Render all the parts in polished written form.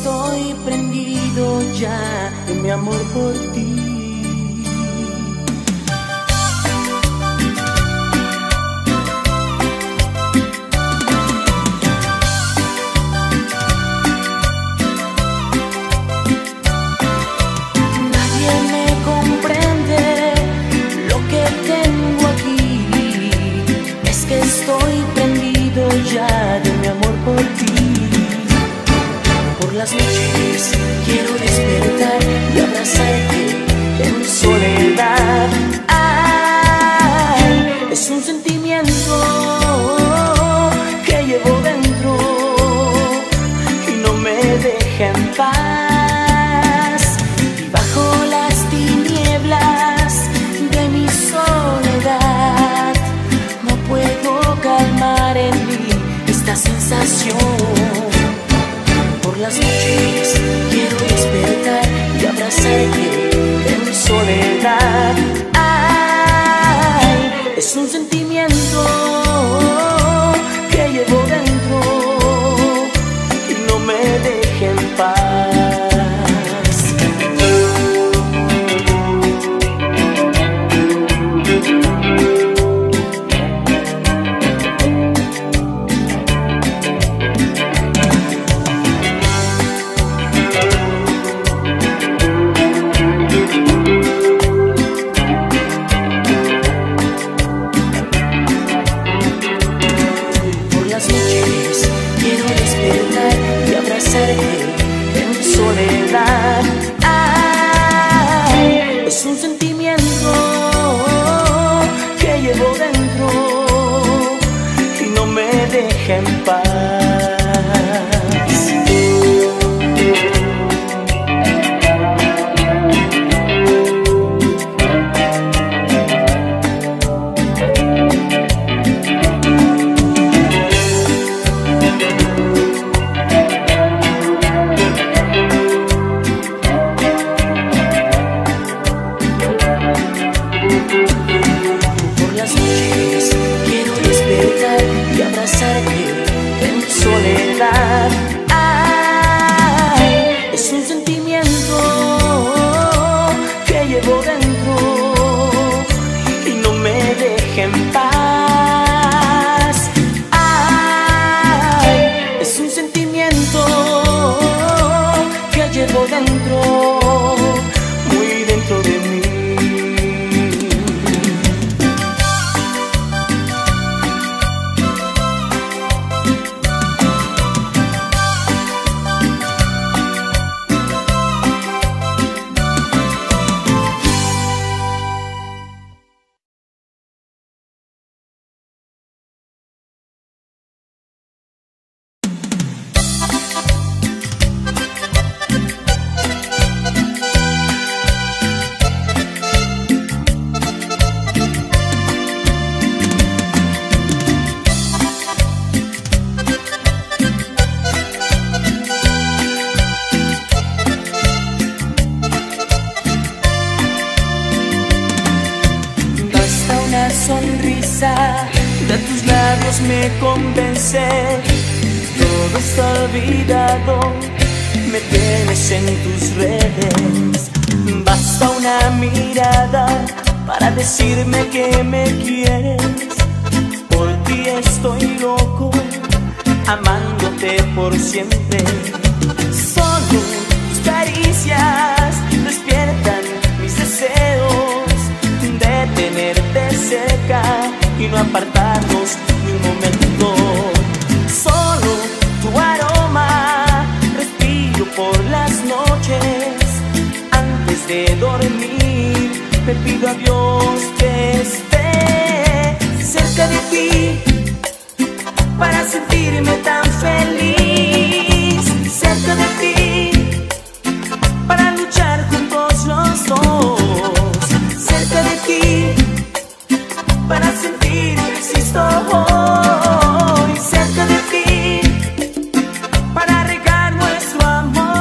estoy prendido ya de mi amor por ti. Nadie me comprende lo que tengo aquí. Es que estoy prendido ya de mi amor por ti. Por las noches quiero despertar y abrazarte en soledad. Ay, es un sentimiento que llevo dentro y no me deja en paz. Y bajo las tinieblas de mi soledad no puedo calmar en mí esta sensación. Por las noches quiero despertar y abrazarte en soledad. Ay, es un sentimiento que llevo dentro y no me deja en paz. En soledad. Ay, es un sentimiento que llevo dentro y no me deja en paz. En soledad. Ay, es un sentimiento que llevo dentro y no me deja en paz. Ay, es un sentimiento que llevo dentro, muy dentro de mí. Sonrisa de tus labios me convence, todo está olvidado, me tienes en tus redes. Basta una mirada para decirme que me quieres. Por ti estoy loco, amándote por siempre. Solo tus caricias despiertan mis deseos de tenerte cerca y no apartarnos ni un momento. Solo tu aroma respiro por las noches. Antes de dormir me pido a Dios que esté cerca de ti para sentirme tan feliz. Cerca de ti para luchar juntos los dos. Cerca de ti para sentir que existo hoy. Cerca de ti para regar nuestro amor.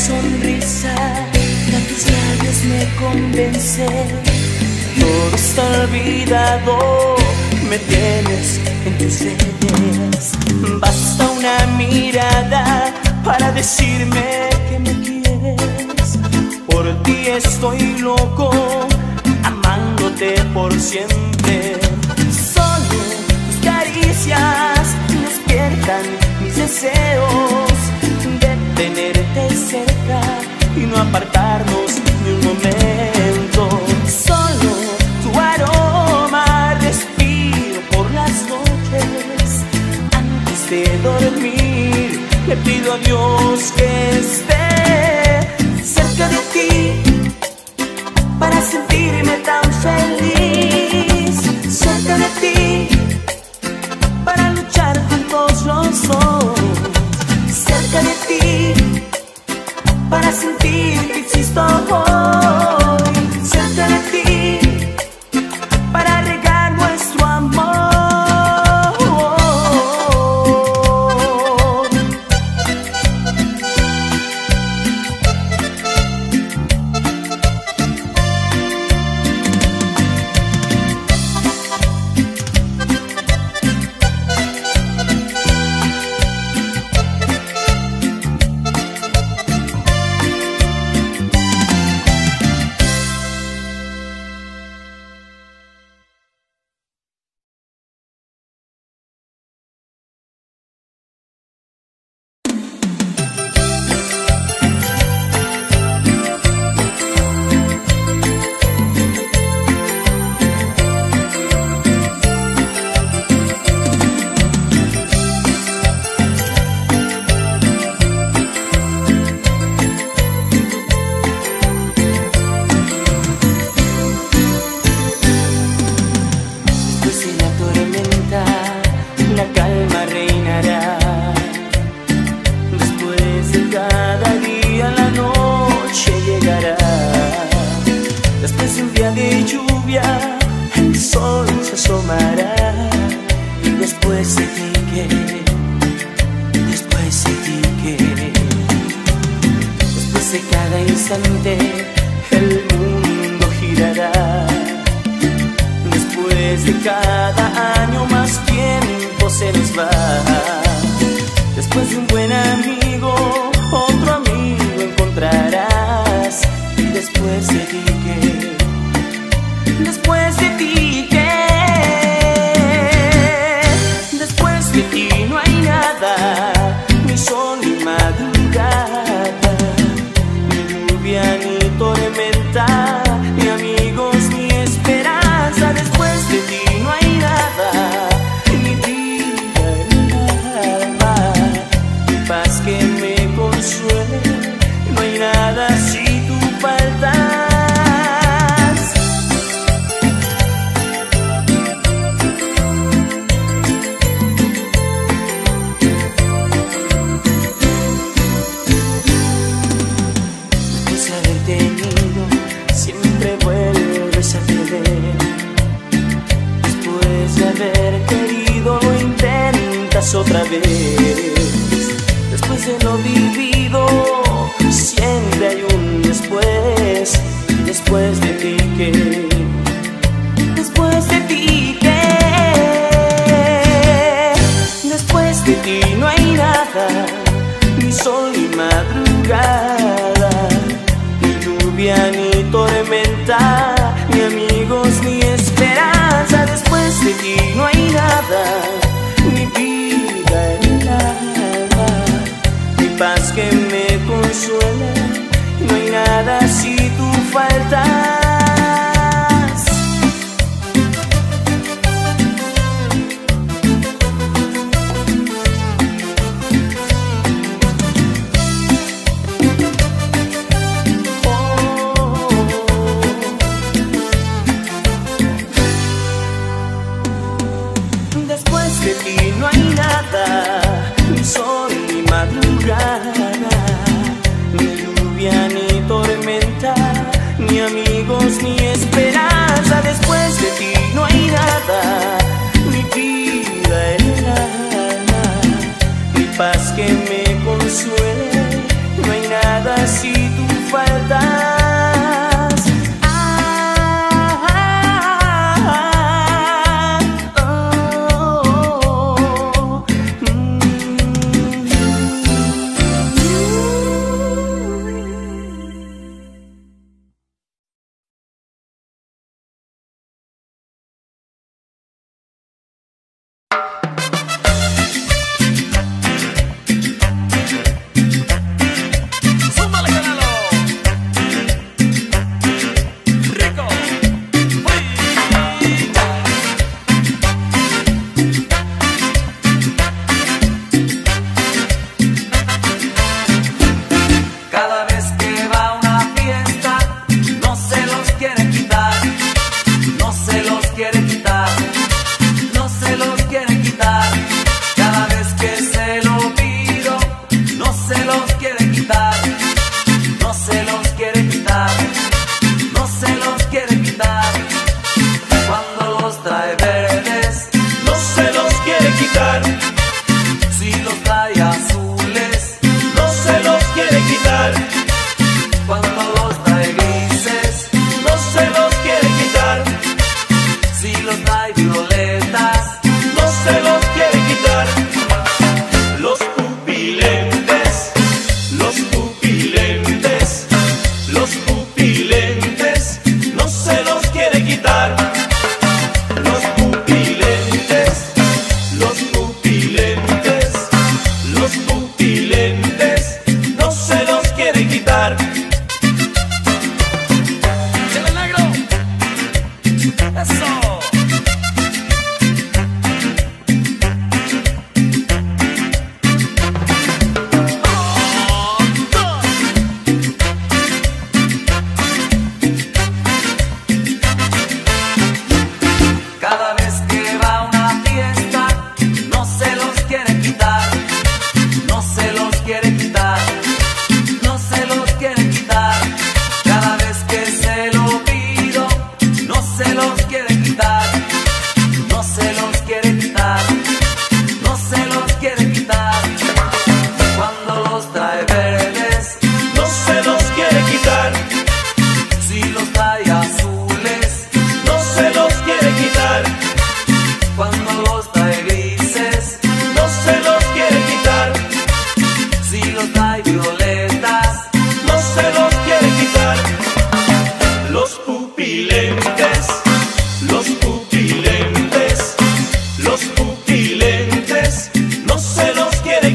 sonrisa de tus labios me convence. Todo está olvidado, me tienes en tus redes. Basta una mirada para decirme que me quieres. Por ti estoy loco, amándote por siempre. Solo tus caricias despiertan mis deseos de tenerte cerca y no apartarnos ni un momento. Solo tu aroma respiro por las noches. Antes de dormir le pido a Dios que esté cerca de ti para sentirme tan feliz. Cerca de ti para luchar juntos los dos. Cerca de ti para sentir que existo hoy. Cerca de ti para regar nuestro amor. El mundo girará. Después de cada año más tiempo se nos va. Después de un buen amigo, otro amigo encontrarás. Y después de ti ¿qué? Después de ti ¿qué? Después de ti no hay nada, ni sol ni madrugada, ni tormenta, ni amigos, ni esperanza. Después de ti no hay nada, ni vida ni alma, ni paz que me consuele. No hay nada si tú faltas. Otra vez, después de lo vivido, siempre hay un después. Después de ti ¿qué? Después de ti ¿qué? Después de ti no hay nada, ni sol ni madrugada, ni lluvia ni tormenta, ni amigos ni esperanza. Después de ti no hay nada, ni vida en nada, ni paz que me consuele. No hay nada si tú faltas. Después de ti no hay nada, ni sol ni madrugada, ni lluvia ni tormenta, ni amigos ni esperanza. Después de ti no hay nada, ni vida en el alma, ni paz que me consuele. No hay nada si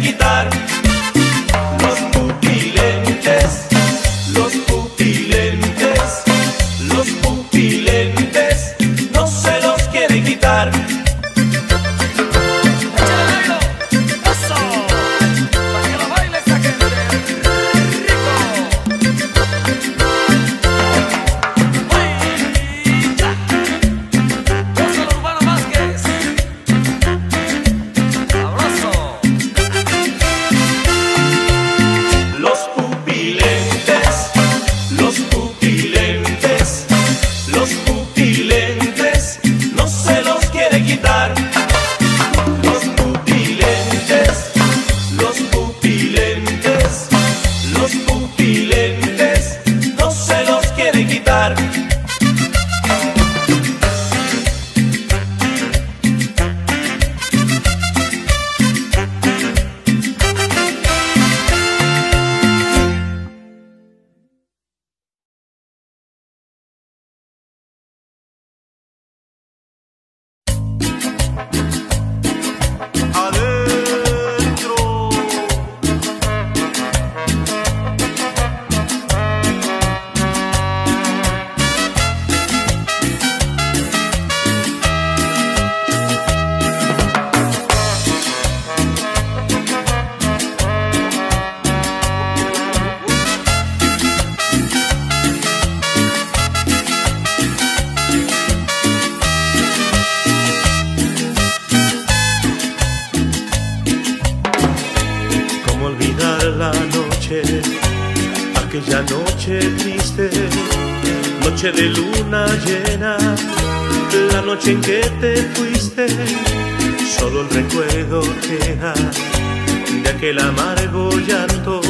quitar. Los pupilentes, los pupilentes, los pupilentes, no se los quiere quitar. Aquella noche triste, noche de luna llena, la noche en que te fuiste, solo el recuerdo queda de aquel amargo llanto.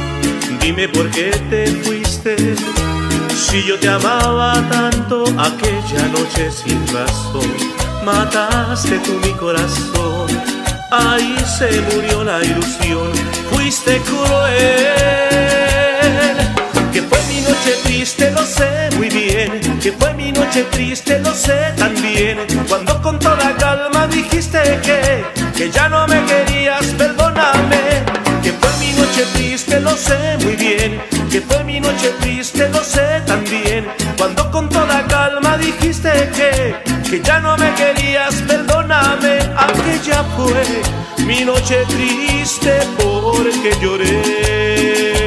Dime por qué te fuiste, si yo te amaba tanto. Aquella noche sin razón, mataste tú mi corazón. Ahí se murió la ilusión, fuiste cruel. Que fue mi noche triste, lo sé muy bien. Que fue mi noche triste, lo sé también. Cuando con toda calma dijiste que ya no me querías, perdóname. Que fue mi noche triste, lo sé muy bien. Que fue mi noche triste, lo sé también. Cuando con toda calma dijiste que ya no me querías, perdóname. Aquella fue mi noche triste porque lloré.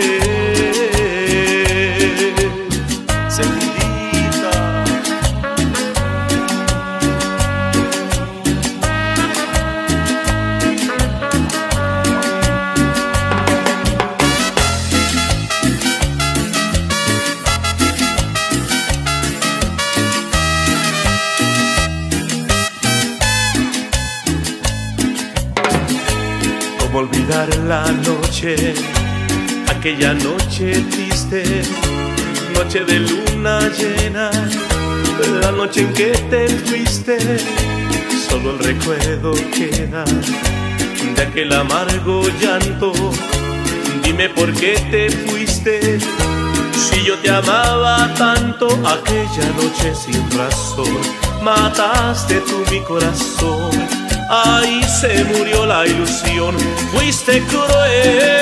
¿Cómo olvidar la noche, aquella noche triste, noche de luna llena, la noche en que te fuiste? Solo el recuerdo queda de aquel amargo llanto. Dime por qué te fuiste, si yo te amaba tanto. Aquella noche sin razón, mataste tú mi corazón. Ahí se murió la ilusión, fuiste cruel.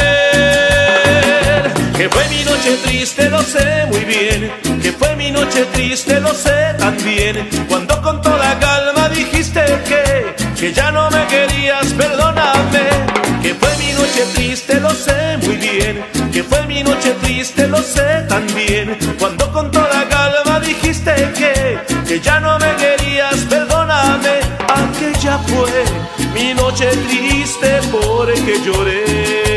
Que fue mi noche triste, lo sé muy bien. Que fue mi noche triste, lo sé también. Cuando con toda calma dijiste que ya no me querías, perdóname. Que fue mi noche triste, lo sé muy bien. Que fue mi noche triste, lo sé también. Cuando con toda calma dijiste que ya no me querías, perdóname. Aquella fue mi noche triste porque lloré.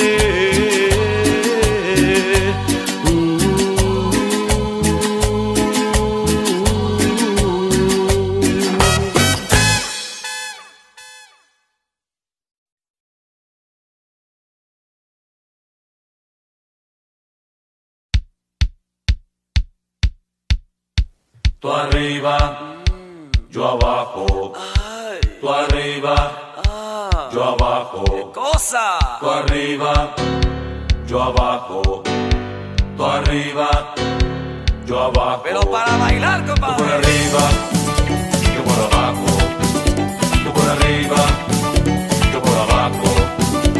Tú arriba, yo abajo. Tú arriba, yo abajo. ¡Qué cosa! Tú arriba, yo abajo. Tú arriba, yo abajo. Pero para bailar, compadre. Tú por arriba, yo por abajo. Tú por arriba, yo por abajo.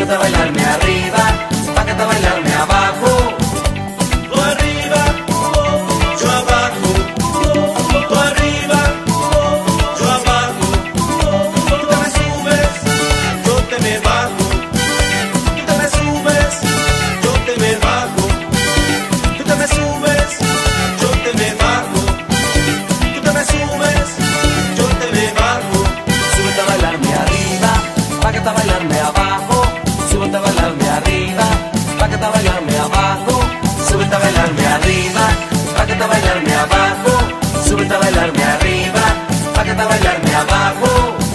súbete a bailarme arriba, bájate a bailarme abajo. Tú arriba, yo abajo. Tú arriba, yo abajo. Tú te me subes, yo te me bajo. Tú te me subes, yo te me bajo. Tú te me subes, yo te me bajo. Tú te me subes, yo te me bajo. Súbete a bailarme arriba, bájate a bailarme abajo. Súbete a bailarme arriba, bájate a bailarme abajo. Súbete a bailarme arriba, bájate a bailarme abajo. Súbete a bailarme arriba, bájate a bailarme abajo.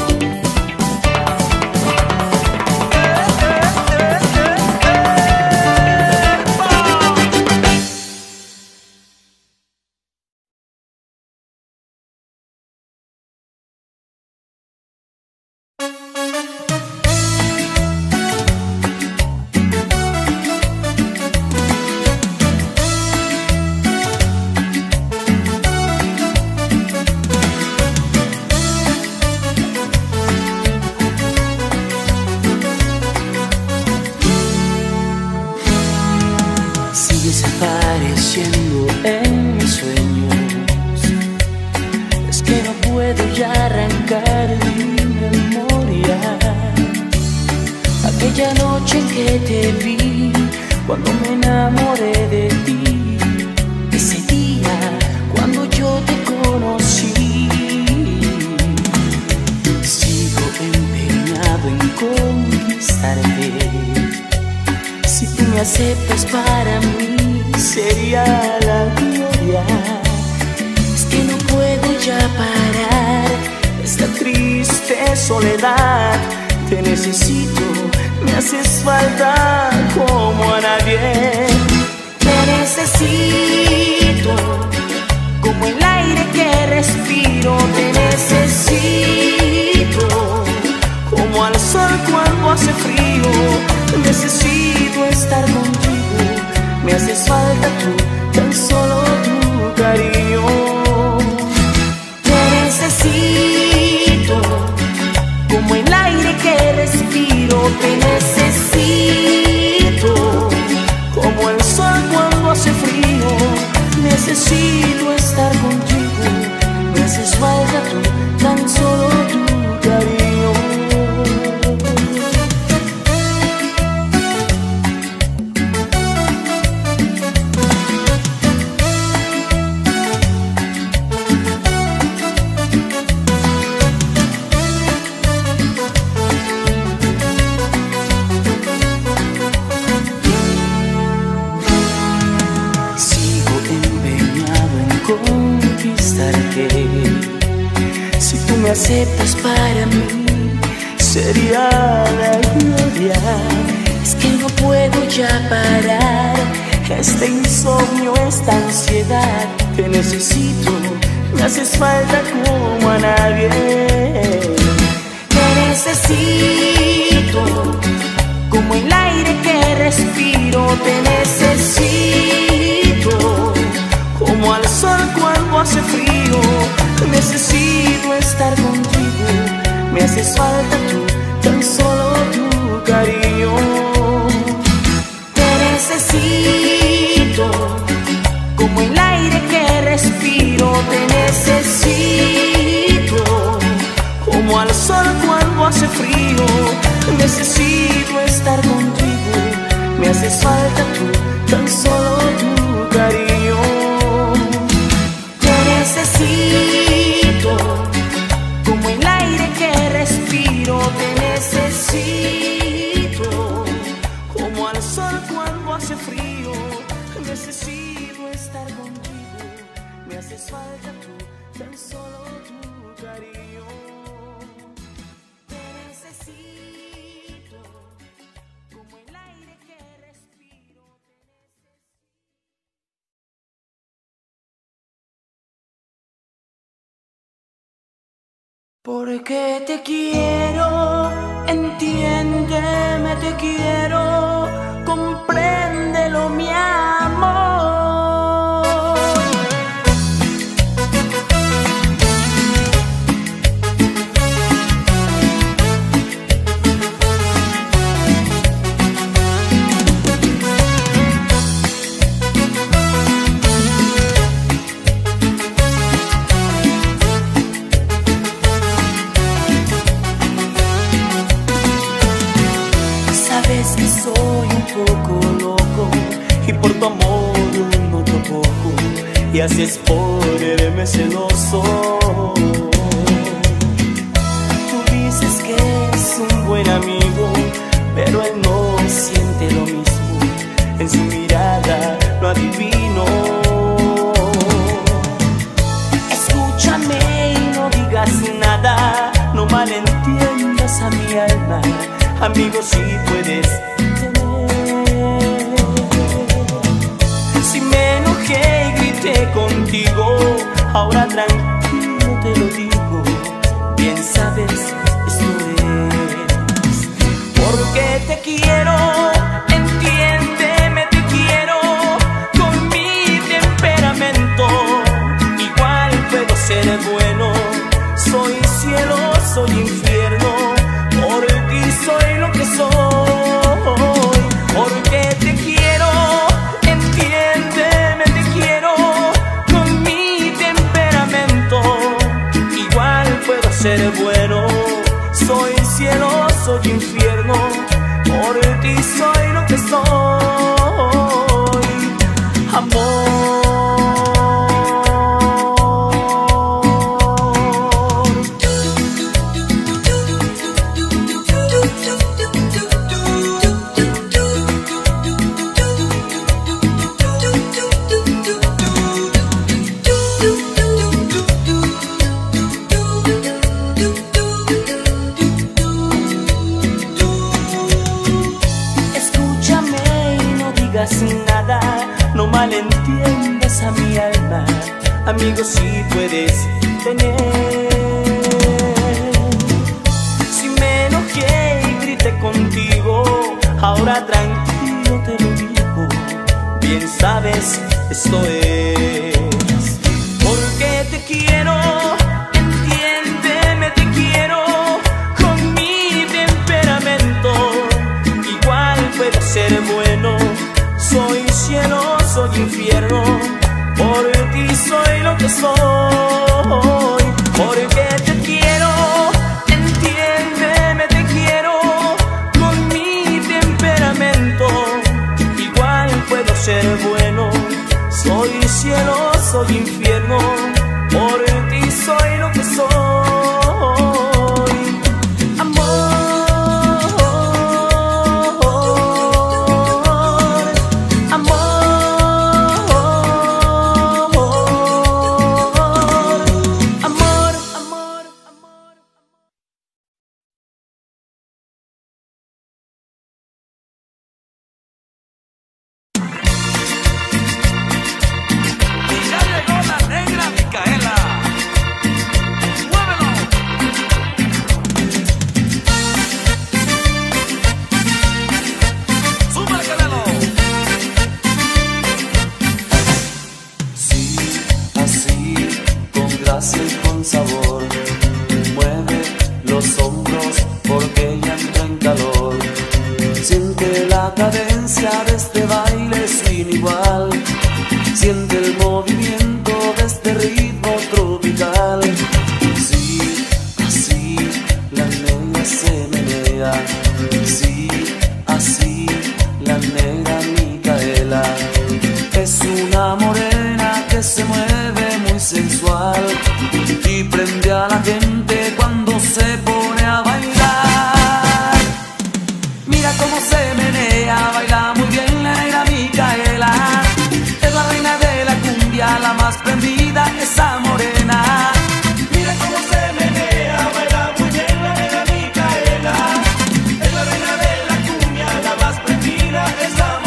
Sigues apareciendo en mis sueños. Es que no puedo ya arrancar de mi memoria aquella noche en que te vi, cuando me enamoré de ti. Ese día cuando yo te conocí. Sigo empeñado en conquistarte. Si tú me aceptas, para mí sería la gloria. Es que no puedo ya parar esta triste soledad. Te necesito, me haces falta como a nadie. Te necesito, como el aire que respiro. Te necesito, como al sol cuando hace frío. Necesito estar contigo, me haces falta tú, tan solo tu cariño. Te necesito, como el aire que respiro. Te necesito, como el sol cuando hace frío. Necesito estar contigo, me haces falta tú, tan solo tu cariño. Si tú me aceptas, para mí sería la gloria. Es que no puedo ya parar este insomnio, esta ansiedad. Te necesito, me haces falta como a nadie. Te necesito, como el aire que respiro. Te necesito, como al sol cuando hace frío. Necesito estar contigo, me haces falta tú, tan solo tu cariño. Te necesito, como el aire que respiro. Te necesito, como al sol cuando hace frío. Necesito estar contigo, me haces falta tú, tan solo tu cariño. Te necesito, como el aire que respiro. Te necesito, como al sol cuando hace frío. Necesito estar contigo, me haces falta tú, tan solo tu cariño. Te necesito, como el aire que respiro. Porque te quiero, entiéndeme, te quiero, compréndelo, mi amor. y haces ponerme celoso. Tú dices que es un buen amigo, pero él no siente lo mismo. En su mirada lo adivino. Escúchame y no digas nada, no malentiendas a mi alma. Amigo, si puedes tener. Si me enojé y grité contigo, ahora tranquilo te lo digo, bien sabes, esto es porque te quiero. Entiéndeme, te quiero con mi temperamento. Igual puedo ser bueno, soy cielo, soy infierno. Por ti soy lo que soy, porque te quiero. Entiéndeme, te quiero con mi temperamento. Igual puedo ser bueno, soy cielo, soy infierno. Por ti soy lo que soy, amor. Nada, no malentiendas a mi alma, amigo, si puedes tener. Si me enojé y grité contigo, ahora tranquilo te lo digo, bien sabes, esto es porque te quiero. Entiéndeme, te quiero con mi temperamento. Igual puedo ser bueno, soy cielo, soy infierno. Por ti soy lo que soy, porque te quiero. Entiéndeme, te quiero con mi temperamento. Igual puedo ser bueno, soy cielo, soy infierno. Por ti soy lo que soy, con sabor, mueve los hombros porque ya entra en calor. Siente la cadencia de este baile sin igual, siente el movimiento de este ritmo tropical. Sí, así la negra se menea, sí, así la negra Micaela. Es una morena que se mueve muy sensual y prende a la gente cuando se pone a bailar. Mira cómo se menea, baila muy bien la negra Micaela. Es la reina de la cumbia, la más prendida, esa morena. Mira cómo se menea, baila muy bien la negra Micaela. Es la reina de la cumbia, la más prendida, esa morena.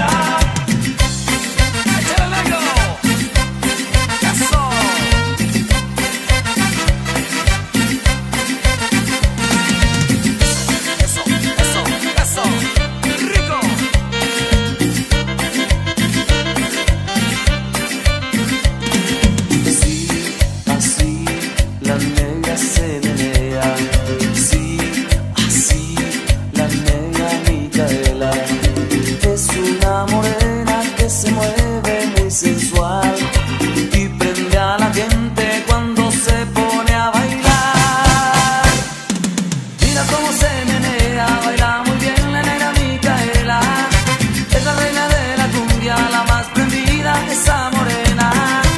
Sensual y prende a la gente cuando se pone a bailar. Mira cómo se menea, baila muy bien la negra Micaela. Es la reina de la cumbia, la más prendida, esa morena.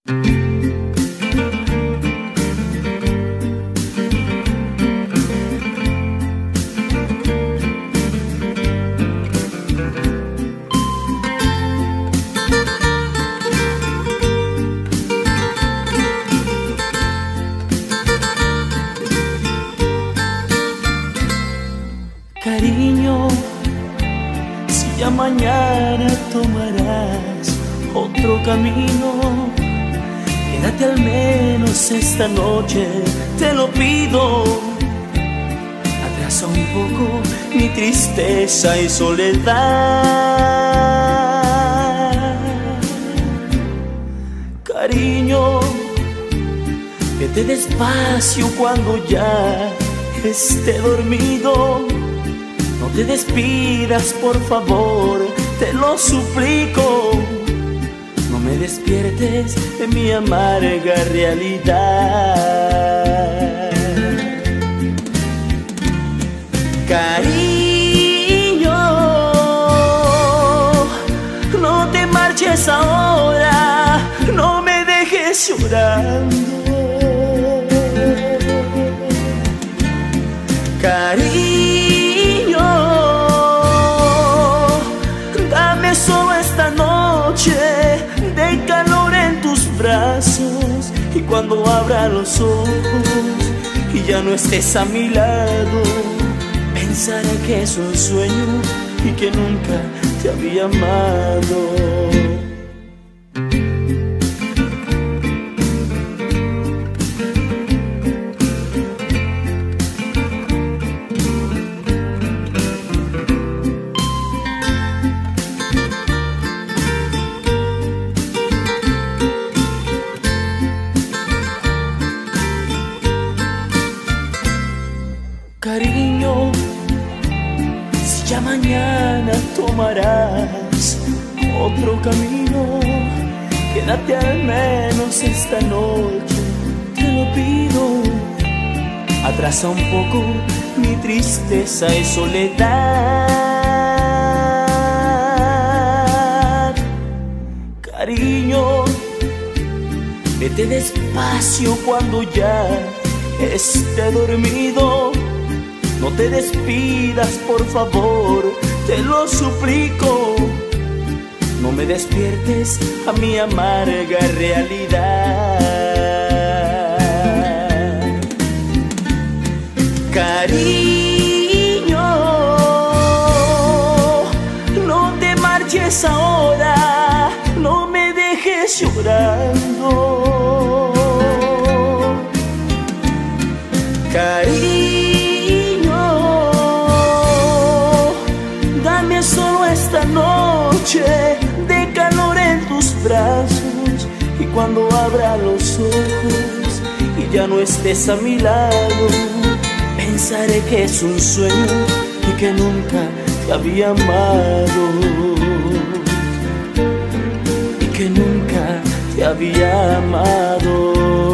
Cariño, si ya mañana tomarás otro camino, quédate al menos esta noche, te lo pido. Atrasa un poco mi tristeza y soledad. Cariño, vete despacio cuando ya esté dormido. No te despidas, por favor, te lo suplico. No me despiertes de mi amarga realidad. Cariño, no te marches ahora, no me dejes llorando. Cariño, dame solo esta noche de calor en tus brazos, y cuando abra los ojos y ya no estés a mi lado, pensaré que es un sueño y que nunca te había amado. Cariño, si ya mañana tomarás otro camino, quédate al menos esta noche, te lo pido. Atrasa un poco mi tristeza y soledad. Cariño, vete despacio cuando ya esté dormido. No te despidas, por favor, te lo suplico. No me despiertes a mi amarga realidad. Cariño, no te marches ahora, no me dejes llorando. Cariño, dame solo esta noche de calor en tus brazos, y cuando abra los ojos y ya no estés a mi lado, pensaré que es un sueño y que nunca te había amado, y que nunca te había amado.